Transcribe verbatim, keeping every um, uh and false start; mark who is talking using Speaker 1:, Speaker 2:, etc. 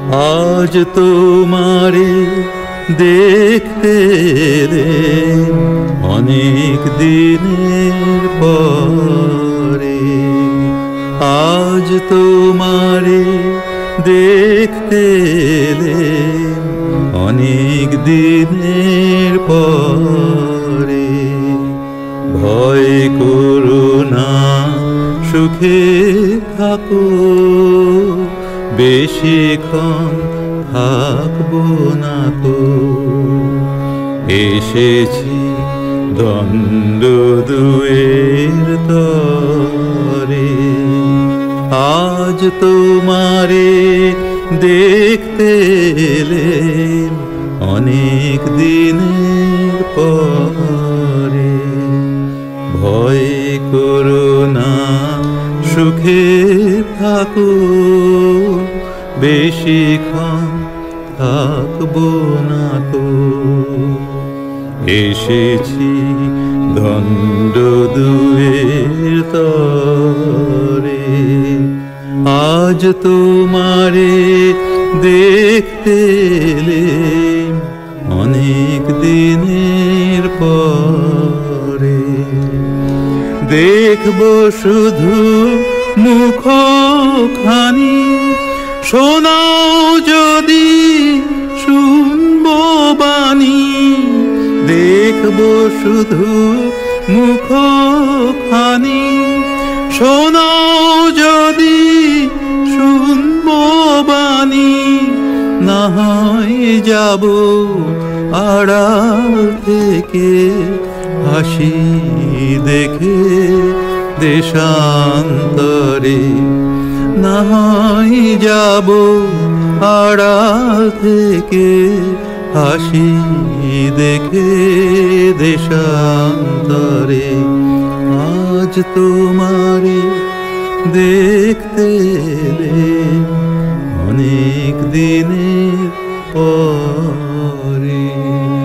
Speaker 1: আজ তোমারে দেখতে এলেম অনেক দিনের পরে। আজ তোমারে দেখতে এলেম অনেক দিনের পরে। ভয় করো না, সুখে থাকো, বেশিক্ষণ থাকবো না তো। এসেছি দণ্ড দুয়ের তরে। আজ তোমারে দেখতে এলেম অনেক দিনের পরে। ভয় করো না, সুখে থাকো, বেশিক্ষণ থাকবো না তো। এসেছি দণ্ড দুয়ের তরে। আজ তোমারে দেখতে এলেম অনেক দিনের পরে। দেখবো শুধু মুখখানি, শোনাও যদি শুনবো বাণী। দেখবো শুধু মুখখানি, শোনাও যদি শুনবো বাণী। না হয় যাবো আড়াল থেকে হাসি দেখে দেশান্তরে। না হয় যাবো আড়াল থেকে হাসি দেখে দেশান্তরে। আজ তোমারে দেখতে এলেম অনেক দিনের পরে।